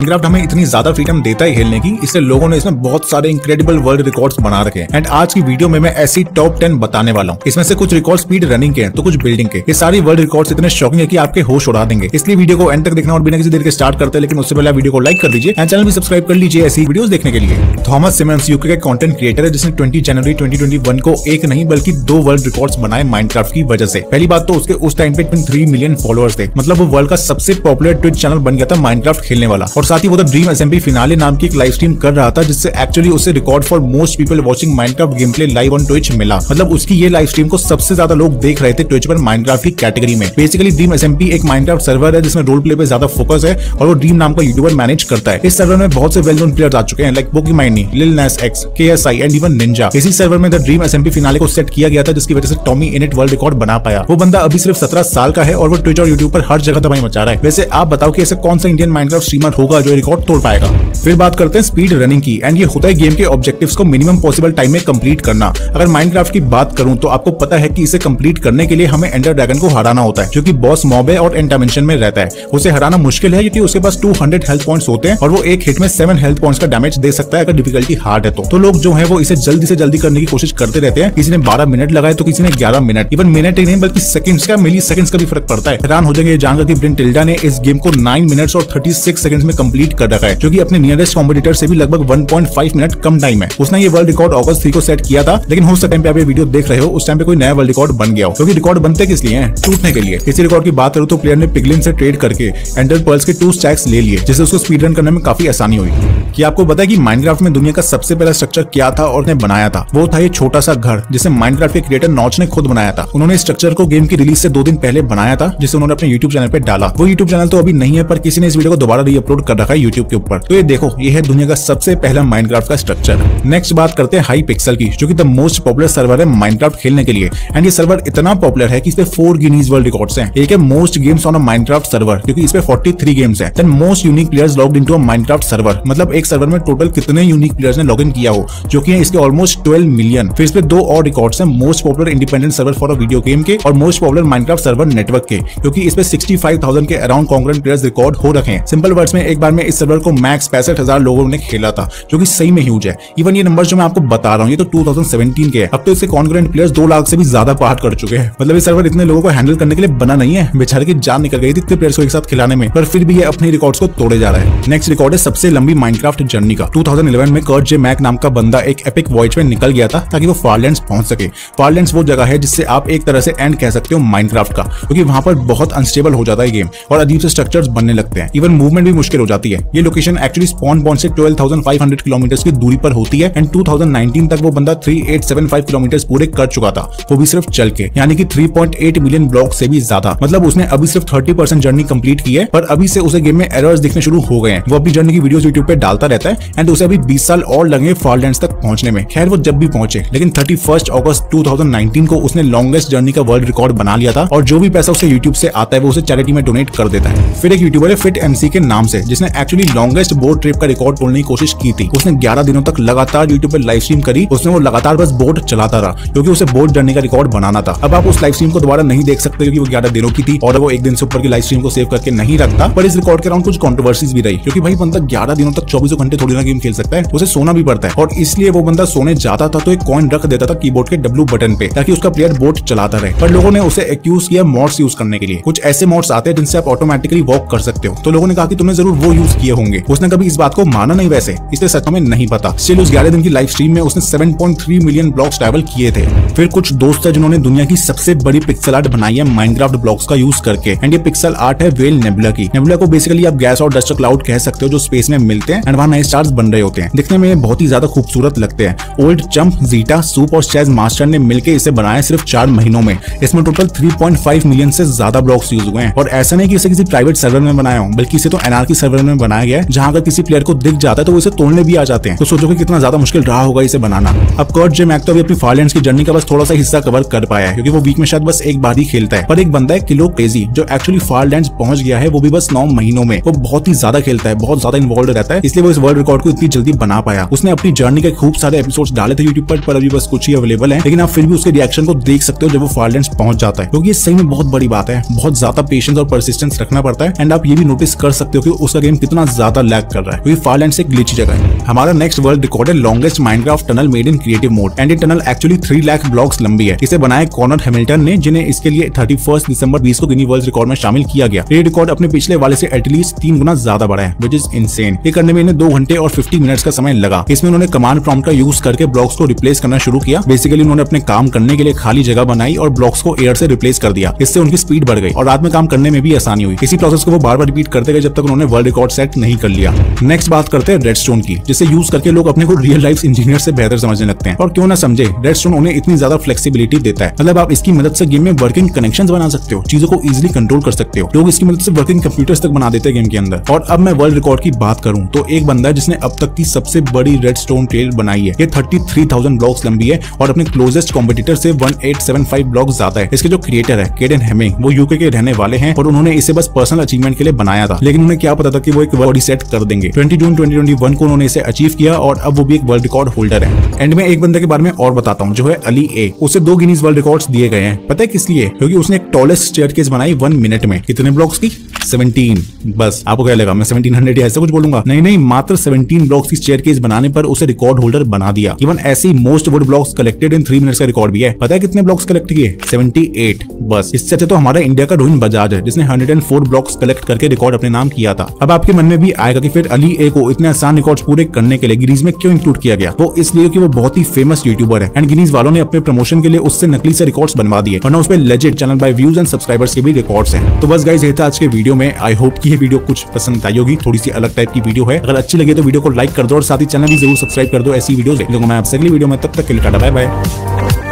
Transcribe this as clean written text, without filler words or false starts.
Minecraft हमें इतनी ज्यादा फ्रीडम देता है खेलने की, इसलिए लोगों ने इसमें बहुत सारे इंक्रेडिबल वर्ल्ड रिकॉर्ड्स बना रखे हैं। एंड आज की वीडियो में मैं ऐसी टॉप 10 बताने वाला हूँ। इसमें से कुछ रिकॉर्ड स्पीड रनिंग के हैं तो कुछ बिल्डिंग के। ये सारी वर्ल्ड रिकॉर्ड्स इतने शॉकिंग है कि आपके होश उड़ा देंगे, इसलिए वीडियो को एंड तक देखना और बिना किसी देर के स्टार्ट करते हैं। लेकिन उससे पहले वीडियो को लाइक कर लीजिए एंड चैनल भी सब्सक्राइब कर लीजिए ऐसी वीडियोस देखने के लिए। थॉमस सिमंस यूके के कंटेंट क्रिएटर है जिसने 20 जनवरी 2021 को एक नहीं बल्कि 2 वर्ल्ड रिकॉर्ड्स बनाए माइनक्राफ्ट की वजह से। पहली बात तो उसके उस टाइम पे 3 मिलियन फॉलोअर्स थे, मतलब वो वर्ल्ड का सबसे पॉपुलर ट्विच चैनल बन गया था माइनक्राफ्ट खेलने वाला। और साथ ही वो ड्रीम एसएमपी फिनाले नाम की एक लाइव स्ट्रीम कर रहा था जिससे एक्चुअली उसे record for most people watching Minecraft game play live on Twitch मिला। मतलब उसकी ये लाइव स्ट्रीम को सबसे ज्यादा लोग देख रहे थे ट्विच पर माइनक्राफ्ट की कैटेगरी में। बेसिकली ड्रीम एसएमपी एक माइनक्राफ्ट सर्वर है जिसमें रोल प्ले पे ज्यादा फोकस है और वो ड्रीम नाम का यूट्यूबर मैनेज करता है। इस सर्वर में बहुत से वेल नोन प्लेयर्स आ चुके हैं like Pokimane, Lil Nas X, KSI and even Ninja. इसी सर्वर में द ड्रीम एसएमपी फिनाले को सेट किया गया था जिसकी वजह से टॉमी इनिट वर्ल्ड रिकॉर्ड बना पाया। वो बंदा अभी सिर्फ 17 साल का है और वो ट्विच और यूट्यूब पर हर जगह तबाही मचा रहा है। वैसे आप बताओ कि ऐसे कौन सा इंडियन माइनक्राफ्ट स्ट्रीमर होगा जो रिकॉर्ड तोड़ पाएगा। फिर बात करते हैं स्पीड रनिंग की। एंड ये होता है गेम के ऑब्जेक्टिव्स को मिनिमम पॉसिबल टाइम में कंप्लीट करना। अगर माइनक्राफ्ट की बात करूं तो आपको पता है कि इसे कंप्लीट करने के लिए हमें एंडर ड्रैगन को हराना होता है जो कि बॉस मॉब है और एंड डायमेंशन में रहता है। उसे हराना मुश्किल है क्योंकि उसके पास 200 हेल्थ पॉइंट्स होते हैं और वो एक हिट में 7 हेल्थ पॉइंट्स का डैमेज दे सकता है अगर डिफिकल्टी हार्ड है तो लोग जो है वो इसे जल्दी से जल्दी करने की कोशिश करते रहते हैं। किसी ने 12 मिनट लगाए तो किसी ने 11 मिनट, इवन मिनट ही नहीं बल्कि सेकंड्स का, मिली सेकंड्स का भी फर्क पड़ता है। हैरान हो जाएंगे जानकर कि ब्रिन टिल्डा ने इस गेम को 9 मिनट्स और 36 सेकंड्स में कंप्लीट कर रखा है जो कि अपने नियरेस्ट कॉम्पिटिटर से भी लगभग 1.5 मिनट कम टाइम है। उसने ये वर्ल्ड रिकॉर्ड अगस्त 3 को सेट किया था, लेकिन हो टाइम पे आप ये वीडियो देख रहे हो उस टाइम पे कोई नया वर्ल्ड रिकॉर्ड बन गया हो। क्योंकि रिकॉर्ड बनते किस लिए हैं? टूटने के लिए। इसी रिकॉर्ड की बात करूं तो प्लेयर ने पिगलिन से ट्रेड करके एंडर पर्ल्स के 2 स्टैक्स ले लिए जिससे उसको स्पीड रन करने में काफी आसानी हुई। क्या आपको पता है कि माइनक्राफ्ट में दुनिया का सबसे पहला स्ट्रक्चर क्या था और उसने बनाया था? वो था ये छोटा सा घर जिसे माइनक्राफ्ट के क्रिएटर नॉच ने खुद बनाया था। उन्होंने इस स्ट्रक्चर को गेम की रिलीज से 2 दिन पहले बनाया था जिसे उन्होंने अपने यूट्यूब चैनल पे डाला। वो यूट्यूब चैनल तो अभी नहीं है पर किसी ने इस वीडियो को दोबारा रीअपलोड कर रखा है यूट्यूब के ऊपर। तो ये देखो, ये है दुनिया का सबसे पहला माइनक्राफ्ट का स्ट्रक्चर। नेक्स्ट बात करते हैं हाई पिक्सल की जो कि द मोस्ट पॉपुलर सर्वर है माइनक्राफ्ट खेलने के लिए। एंड ये सर्वर इतना पॉपुलर है कि इस पे 4 गिनीज वर्ल्ड रिकॉर्ड्स हैं। एक है most games on a Minecraft server क्योंकि इस पे 43 गेम्स हैं। Then most unique players logged into a Minecraft server, मतलब एक सर्वर में टोटल कितने यूनिक प्लेयर्स ने लॉगिन किया हो जो कि है इसके ऑलमोस्ट 12 मिलियन। फिर इस पे 2 और रिकॉर्ड्स हैं, most popular independent server for a video game के और most popular Minecraft server network के, क्योंकि इस पे 65,000 के अराउंड कॉन्करेंट प्लेयर्स रिकॉर्ड हो रखे हैं। सिंपल वर्ड्स में एक बार में इस सर्वर को मैक्स 65,000 लोगों ने खेला था जो कि सही में ह्यूज है। इवन ये नंबर जो मैं आपको बता रहा हूँ ये तो 2017 के है। अब तो इसके कॉन्करेंट प्लेयर्स 2 लाख से भी ज्यादा पार कर चुके हैं। मतलब ये सर्वर इतने लोगों को हैंडल करने के लिए बना नहीं है। बेचारे की जान निकल गई थी इतने प्लेयर्स को एक साथ खिलाने में, पर फिर भी ये अपने रिकॉर्ड्स को तोड़े जा रहा है। नेक्स्ट रिकॉर्ड है सबसे लंबी माइनक्राफ्ट जर्नी का। 2011 में कर्ट जे मैक नाम का बंदा एक एपिक वॉयज में निकल गया था ताकि वो फारलैंड्स पहुंच सके। फारलैंड्स वो जगह है जिससे आप एक तरह से एंड कह सकते हो माइनक्राफ्ट का, क्योंकि वहां पर बहुत अनस्टेबल हो जाता है गेम और अजीब से स्ट्रक्चर्स बनने लगते हैं। इवन मूवमेंट भी मुश्किल हो जाती है। ये लोकेशन एक्चुअली स्पॉन पॉइंट से 12,500 किलोमीटर की दूरी पर होती है। एंड 2019 तक वो बंदा 3875 किलोमीटर पूरे कर चुका था, वो भी सिर्फ चल के, यानी कि 3.8 मिलियन ब्लॉक से भी ज्यादा। मतलब उसने अभी सिर्फ 30% जर्नी कंप्लीट की है, पर अभी से उसे गेम में एरर्स दिखने शुरू हो गए हैं। वो अपनी जर्नी की वीडियोस यूट्यूब पे डालता रहता है एंड उसे अभी 20 साल और लगेंगे फारलैंड्स तक पहुंचने में। खैर वो जब भी पहुंचे, लेकिन 31 अगस्त 2019 को उसने लॉन्गेस्ट जर्नी का वर्ल्ड रिकॉर्ड बना लिया था और जो भी पैसा उसे यूट्यूब से आता है वो उसे चैरिटी में डोनेट कर देता है। फिर एक यूट्यूबर है फिट MC के नाम से जिसने एक्चुअली लॉन्गेस्ट बोट ट्रिप का रिकॉर्ड तोड़ने की कोशिश की थी। उसने 11 दिनों तक लगातार यूट्यूब पर लाइव स्ट्रीम करी। उसने वो लगातार बस बोट चलाता रहा क्योंकि उसे बोट जर्नी का रिकॉर्ड बनाना था। अब आप उस लाइव स्ट्रीम को दोबारा नहीं देख सकते क्योंकि वो 11 दिनों की थी और वो एक दिन से ऊपर की लाइव स्ट्रीम को सेव करके नहीं रखता। पर इस रिकॉर्ड के अराउंड कुछ कंट्रोवर्सीज भी रही क्योंकि भाई बंदा 11 दिनों तक 24 घंटे थोड़ी ना गेम खेल सकता है, उसे सोना भी पड़ता है। और इसलिए वो बंदा सोने जाता था तो एक कॉइन रख देता था कीबोर्ड के W बटन पे ताकि उसका प्लेयर बोट चलाता रहे। पर लोगों ने उसे एक्यूज किया मॉड्स यूज करने के लिए। कुछ ऐसे मॉड्स आते हैं जिनसे आप ऑटोमेटिकली वॉक कर सकते हो, तो लोगों ने कहा कि तुमने जरूर वो यूज किए होंगे। उसने कभी इस बात को माना नहीं वैसे, इसलिए सच में नहीं पता। स्टिल उस 11 दिन की लाइव स्ट्रीम में उसने 7.3 मिलियन ब्लॉक्स ट्रैवल किए थे। फिर कुछ दोस्त है जिन्होंने दुनिया की सबसे बड़ी पिक्सल आर्ट बनाई है माइनक्राफ्ट ब्लॉक्स का यूज करके। एंड ये पिक्सल आर्ट है वेल नेबुला की। नेबुला को बेसिकली आप गैस और डस्ट क्लाउड कह सकते हो जो स्पेस में मिलते हैं एंड वहां नए स्टार्स बन रहे होते हैं। दिखने में बहुत ही ज्यादा खूबसूरत लगते हैं। ओल्ड चंप, जीटा, सूप और चैज मास्टर ने मिलकर इसे बनाया सिर्फ 4 महीनों में। इसमें टोटल 3.5 मिलियन से ज्यादा ब्लॉक्स यूज हुए हैं। और ऐसा नहीं कि इसे किसी प्राइवेट सर्वर में बनाया हो, बल्कि इसे तो एनआरकी सर्वर में बनाया गया है जहां अगर किसी प्लेयर को दिख जाता है तो वो इसे तोड़ने भी आ जाते हैं। तो सोचो कि कितना ज्यादा मुश्किल रहा होगा इसे बनाना। अब कर्ट जे मैक तो अभी अपनी फारलैंड्स की जर्नी का बस थोड़ा सा हिस्सा कवर कर पाया है क्योंकि वो वीक में शायद बस एक बार ही खेलता है। पर एक बंदा है किलो क्रेजी जो एक्चुअली फारलैंड्स पहुंच गया है, वो भी बस 9 महीनों में। वो बहुत ही ज्यादा खेलता है, बहुत ज्यादा इन्वॉल्व रहता है, इसलिए वो इस वर्ल्ड रिकॉर्ड को इतनी जल्दी बना पाया। उसने अपनी जर्नी के खूब सारे एपिसोड्स डाले थे यूट्यूब पर अभी बस कुछ ही अवेलेबल है, लेकिन आप फिर भी उसके रिएक्शन को देख सकते हो जब वो फारलैंड्स पहुंच जाता है। क्योंकि ये सही में बहुत बड़ी बात है, बहुत ज्यादा पेशेंस और परसिस्टेंस रखना पड़ता है। एंड आप ये भी नोटिस कर सकते हो कि उसका गेम गेम कितना ज्यादा लैग कर रहा है क्योंकि फायरलैंड से ग्लिची जगह है। हमारा नेक्स्ट वर्ल्ड रिकॉर्ड है longest Minecraft tunnel made in creative mode and ये टनल एक्चुअली 3 लाख ब्लॉक्स लंबी है। इसे बनाया कॉनर हैमिल्टन ने, जिन्हें इसके लिए 31 दिसंबर 20 को गिनीज वर्ल्ड रिकॉर्ड में शामिल किया गया। ये रिकॉर्ड अपने पिछले वाले से एटलीस्ट 3 गुना ज्यादा बड़ा है, विच इज इनसेन। ये करने में इन्हें 2 घंटे और 50 मिनट्स का समय लगा। इसमें उन्होंने कमांड प्रॉम्प्ट का यूज करके ब्लॉक्स को रिप्लेस करना शुरू किया। बेसिकली उन्होंने अपने काम करने के लिए खाली जगह बनाई और ब्लॉक्स को एयर से रिप्लेस कर दिया। इससे उनकी स्पीड बढ़ गई और रात में काम करने में भी आसानी हुई। इसी प्रोसेस को वो बार बार रिपीट करते गए जब तक उन्होंने वर्ल्ड रिकॉर्ड सेट नहीं कर लिया। नेक्स्ट बात करते हैं रेडस्टोन की, जिसे यूज करके लोग अपने को रियल लाइफ इंजीनियर से बेहतर समझने लगते हैं। और क्यों ना समझे, रेडस्टोन उन्हें इतनी ज्यादा फ्लेक्सिबिलिटी देता है। मतलब आप इसकी मदद से गेम में वर्किंग कनेक्शंस बना सकते हो, चीजों को इजीली कंट्रोल कर सकते हो। लोग इसकी मदद से वर्किंग कंप्यूटर्स तक बना देते हैं गेम के अंदर। और अब मैं वर्ल्ड रिकॉर्ड की बात करूं तो एक बंदा है जिसने अब तक की सबसे बड़ी रेडस्टोन ट्रेल बनाई है। ये 33,000 ब्लॉक्स लंबी है और अपने क्लोजेस्ट कॉम्पिटिटर से 1875 ब्लॉक ज्यादा है। इसके जो क्रिएटर है केडन हेमिंग, वो यूके के रहने वाले हैं और उन्होंने इसे बस पर्सनल अचीवमेंट के लिए बनाया था। लेकिन उन्हें क्या पता था कि वो एक बॉडी सेट कर देंगे। 20 जून 2021 को उन्होंने इसे अचीव किया और अब वो भी एक वर्ल्ड रिकॉर्ड होल्डर है। एंड में एक बंदे के बारे में और बताता हूँ, जो है अली ए। उसे 2 गिनीज वर्ल्ड रिकॉर्ड्स दिए गए हैं। पता है किस लिए? क्योंकि उसने एक टॉलेस्ट स्टेयरकेस बनाई 1 मिनट में। कितने ब्लॉक्स की? 17। बस आपको क्या लगा मैं 1700 या ऐसा कुछ बोलूंगा? नहीं, मात्र 17 ब्लॉक्स की स्टेयरकेस बनाने पर उसे रिकॉर्ड होल्डर बना दिया। इवन ऐसी most wood blocks collected in 3 minutes का रिकॉर्ड भी है। पता है कितने ब्लॉक्स कलेक्ट किए? 78। बस इससे अच्छा तो हमारा इंडिया का रोहिन बजाज है, जिसने 104 ब्लॉक्स कलेक्ट करके रिकॉर्ड अपने नाम किया था। अब आपके मन में भी आएगा कि फिर अली ए को इतने आसान रिकॉर्ड्स पूरे करने के लिए गिनीज में क्यों इंक्लूड किया गया? वो इसलिए कि वो बहुत ही फेमस यूट्यूबर है एंड गिनीज वालों ने अपने प्रमोशन के लिए उससे नकली से रिकॉर्ड्स बनवा दिए, वरना उस पे legit channel by views and subscribers के भी रिकॉर्ड्स हैं। तो बस गाइस, ये था आज के वीडियो में। आई होप कि ये वीडियो कुछ पसंद आई होगी। थोड़ी सी अलग टाइप की वीडियो है। अगर अच्छी लगे तो वीडियो को लाइक कर दो और साथ ही चैनल भी जरूर सब्सक्राइब कर दो ऐसी वीडियो देखने को। मैं आपसे अगली वीडियो में, तब तक के लिए टाटा बाय बाय।